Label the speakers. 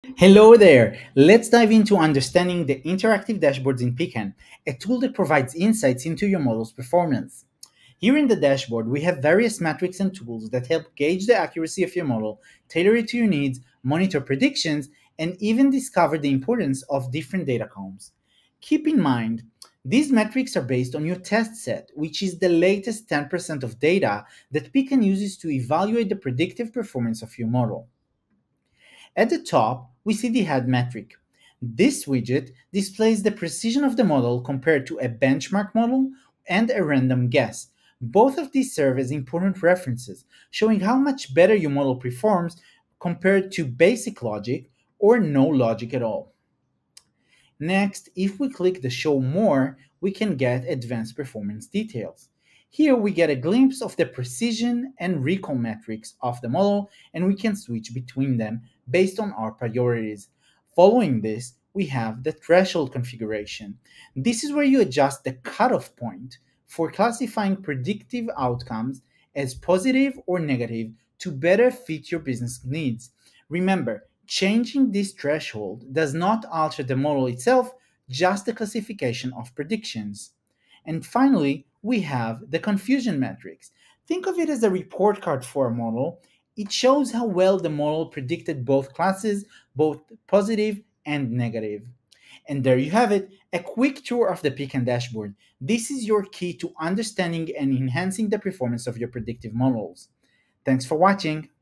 Speaker 1: Hello there! Let's dive into understanding the interactive dashboards in Pecan, a tool that provides insights into your model's performance. Here in the dashboard, we have various metrics and tools that help gauge the accuracy of your model, tailor it to your needs, monitor predictions, and even discover the importance of different data columns. Keep in mind, these metrics are based on your test set, which is the latest 10% of data that Pecan uses to evaluate the predictive performance of your model. At the top, we see the head metric. This widget displays the precision of the model compared to a benchmark model and a random guess. Both of these serve as important references, showing how much better your model performs compared to basic logic or no logic at all. Next, if we click the Show More, we can get advanced performance details. Here we get a glimpse of the precision and recall metrics of the model, and we can switch between them based on our priorities. Following this, we have the threshold configuration. This is where you adjust the cutoff point for classifying predictive outcomes as positive or negative to better fit your business needs. Remember, changing this threshold does not alter the model itself, just the classification of predictions. And finally, we have the confusion matrix. Think of it as a report card for a model. It shows how well the model predicted both classes, both positive and negative. And there you have it, a quick tour of the Pecan dashboard. This is your key to understanding and enhancing the performance of your predictive models. Thanks for watching.